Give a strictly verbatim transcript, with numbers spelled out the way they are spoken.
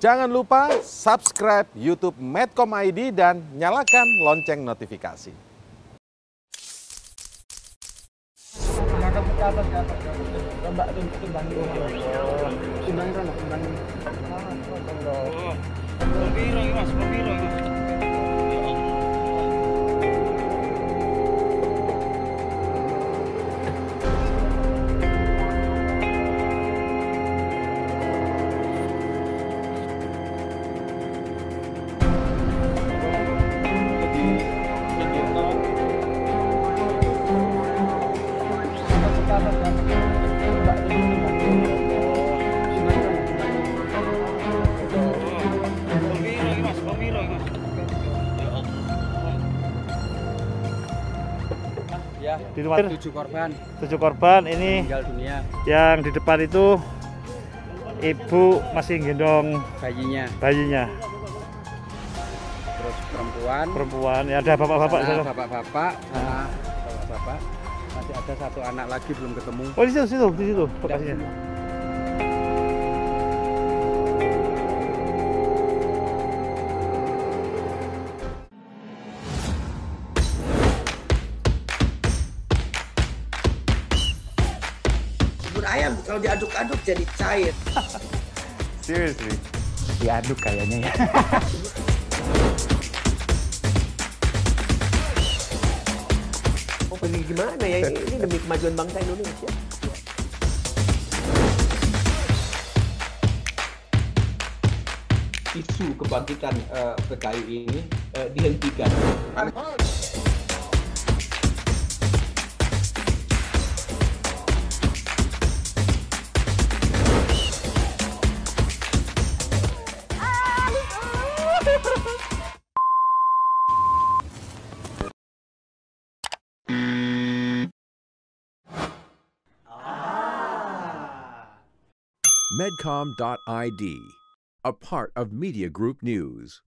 Jangan lupa subscribe YouTube Medcom I D dan nyalakan lonceng notifikasi. Ngangkat ke atas, ke atas, ke atas. Coba timbang dulu. Timbang sana, timbang. Oh, berbiro ini mas, berbiro ini. Ya, Di rumah tujuh korban tujuh korban ini meninggal dunia, yang di depan itu ibu masih gendong bayinya, bayinya, terus perempuan, perempuan ya, ada bapak-bapak di sana sana. bapak-bapak, sana bapak-bapak, masih ada satu anak lagi belum ketemu. Oh, di situ, situ, di situ lokasinya. Bubur ayam kalau diaduk-aduk jadi cair. Seriously? Diaduk kayaknya ya. Oh, ini gimana ya? Ini demi kemajuan bangsa Indonesia. Isu kebangkitan uh, P K I ini uh, dihentikan. Medcom dot I D, a part of Media Group News.